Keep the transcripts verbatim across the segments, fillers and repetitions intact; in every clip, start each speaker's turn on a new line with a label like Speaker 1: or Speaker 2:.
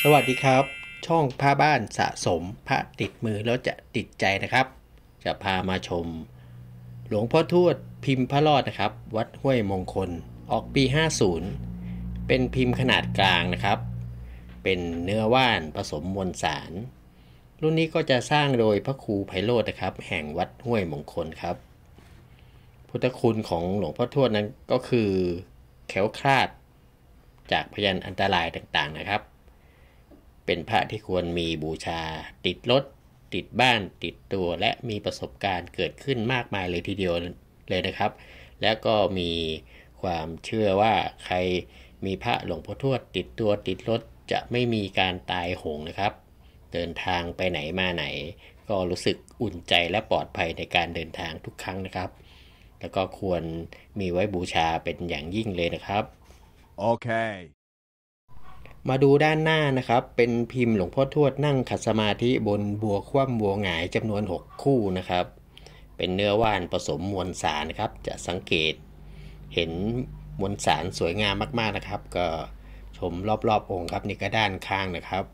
Speaker 1: สวัสดีครับช่องผ้าบ้านสะสมพระติดมือแล้วจะติดใจนะครับจะพามาชมหลวงพ่อทวดพิมพ์พระรอดนะครับวัดห้วยมงคลออกปีห้าสิบเป็นพิมพ์ขนาดกลางนะครับเป็นเนื้อว่านผสมมวลสารรุ่นนี้ก็จะสร้างโดยพระครูไพโรจน์นะครับแห่งวัดห้วยมงคลครับพุทธคุณของหลวงพ่อทวดนั้นก็คือแคล้วคลาดจากพยันอันตรายต่างๆนะครับเป็นพระที่ควรมีบูชาติดรถติดบ้านติดตัวและมีประสบการณ์เกิดขึ้นมากมายเลยทีเดียวเลยนะครับและก็มีความเชื่อว่าใครมีพระหลวงพ่อทวดติดตัวติดรถจะไม่มีการตายโหงนะครับเดินทางไปไหนมาไหนก็รู้สึกอุ่นใจและปลอดภัยในการเดินทางทุกครั้งนะครับแล้วก็ควรมีไว้บูชาเป็นอย่างยิ่งเลยนะครับโอเคมาดูด้านหน้านะครับเป็นพิมพ์หลวงพ่อทวดนั่งขัดสมาธิบนบัวคว่ำบัวหงายจำนวนหกคู่นะครับเป็นเนื้อว่านผสมมวลสารนะครับจะสังเกตเห็นมวลสารสวยงามมากๆนะครับก็ชมรอบๆองค์ครับนี่ก็ด้านข้างนะครับ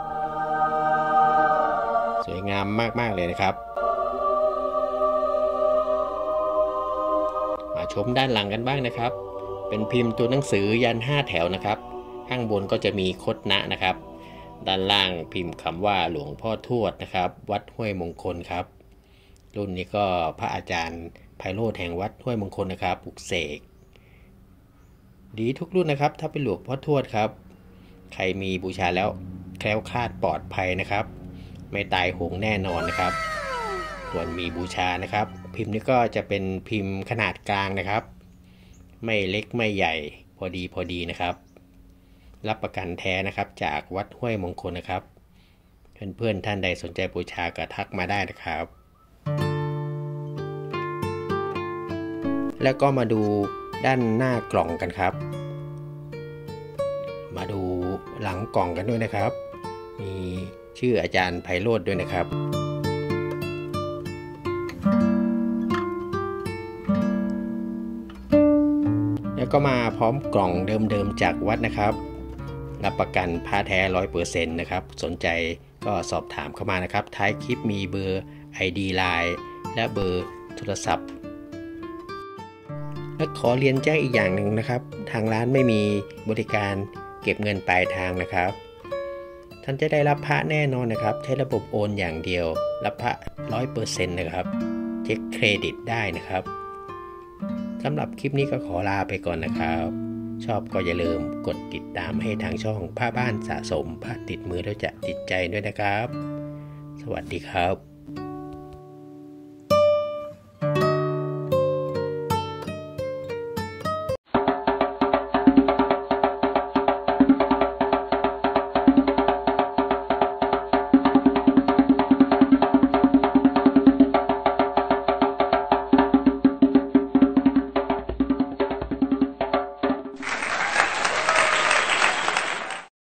Speaker 1: สวยงามมากๆเลยนะครับมาชมด้านหลังกันบ้างนะครับเป็นพิมพ์ตัวหนังสือยันห้าแถวนะครับข้างบนก็จะมีคดนะนะครับด้านล่างพิมพ์คำว่าหลวงพ่อทวดนะครับวัดห้วยมงคลครับรุ่นนี้ก็พระอาจารย์ไพโรจน์แห่งวัดห้วยมงคลนะครับปลุกเสกดีทุกรุ่นนะครับถ้าเป็นหลวงพ่อทวดครับใครมีบูชาแล้วแคล้วคลาดปลอดภัยนะครับไม่ตายโหงแน่นอนนะครับควรมีบูชานะครับพิมพ์นี้ก็จะเป็นพิมพ์ขนาดกลางนะครับไม่เล็กไม่ใหญ่พอดีพอดีนะครับรับประกันแท้นะครับจากวัดห้วยมงคลนะครับเพื่อนๆท่านใดสนใจบูชาก็ทักมาได้นะครับแล้วก็มาดูด้านหน้ากล่องกันครับมาดูหลังกล่องกันด้วยนะครับมีชื่ออาจารย์ไพโรจน์ด้วยนะครับแล้วก็มาพร้อมกล่องเดิมๆจากวัดนะครับรับประกันผ้าแท้ ร้อยเปอร์เซ็นต์ นะครับสนใจก็สอบถามเข้ามานะครับท้ายคลิปมีเบอร์ ไอ ดี ไลน์ และเบอร์โทรศัพท์และขอเรียนแจ้งอีกอย่างหนึ่งนะครับทางร้านไม่มีบริการเก็บเงินปลายทางนะครับท่านจะได้รับพระแน่นอนนะครับใช้ระบบโอนอย่างเดียวรับพระ ร้อยเปอร์เซ็นต์ นะครับเช็คเครดิตได้นะครับสำหรับคลิปนี้ก็ขอลาไปก่อนนะครับชอบก็อย่าลืมกดติดตามให้ทางช่องผ้าบ้านสะสมผ้าติดมือแล้วจะติดใจด้วยนะครับสวัสดีครับ